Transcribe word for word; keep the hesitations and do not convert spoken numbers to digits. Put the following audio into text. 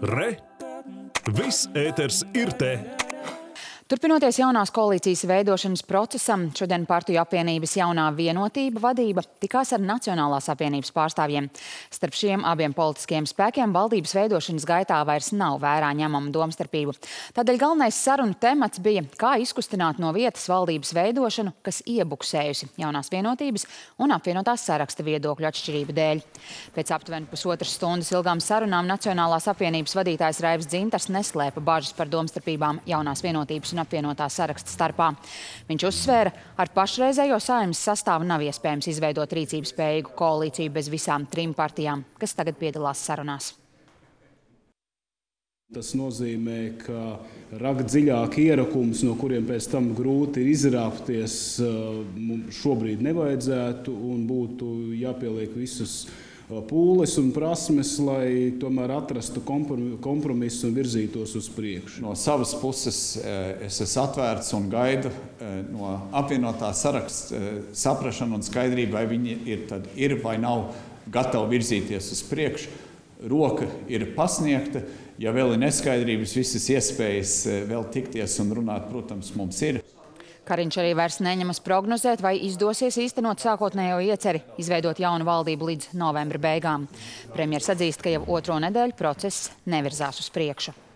Re! Viss ēters ir te! Turpinoties jaunās koalīcijas veidošanas procesam, šodien partiju apvienības jaunā vienotība vadība tikās ar Nacionālās apvienības pārstāvjiem. Starp šiem abiem politiskajiem spēkiem valdības veidošanas gaitā vairs nav vērā ņemama domstarpību. Tādēļ galvenais sarunu temats bija, kā izkustināt no vietas valdības veidošanu, kas iebuksējusi jaunās vienotības un apvienotās saraksta viedokļu atšķirību dēļ. Pēc aptuveni pusotras stundas ilgām sarunām Nacionālās apvienības vadītājs Raivs Dzintars neslēpa bažas par domstarpībām jaunās vienotības un apvienotā saraksta starpā. Viņš uzsvēra, ar pašreizējo Saeimas sastāvu nav iespējams izveidot rīcības spējīgu koalīciju bez visām trim partijām, kas tagad piedalās sarunās. Tas nozīmē, ka rakt dziļāk ierakums, no kuriem pēc tam grūti ir izrāpties, šobrīd nevajadzētu un būtu jāpieliek visas pūles un prasmes, lai tomēr atrastu kompromisu un virzītos uz priekšu. No savas puses es esmu atvērts un gaidu no apvienotā saraksta saprašanu un skaidrību, vai viņi ir, tad ir vai nav gatavi virzīties uz priekšu. Roka ir pasniegta, ja vēl ir neskaidrības, visas iespējas vēl tikties un runāt, protams, mums ir. Kariņš arī vairs neņemas prognozēt, vai izdosies īstenot sākotnējo ieceri izveidot jaunu valdību līdz novembra beigām. Premjers atzīst, ka jau otro nedēļu process nevirzās uz priekšu.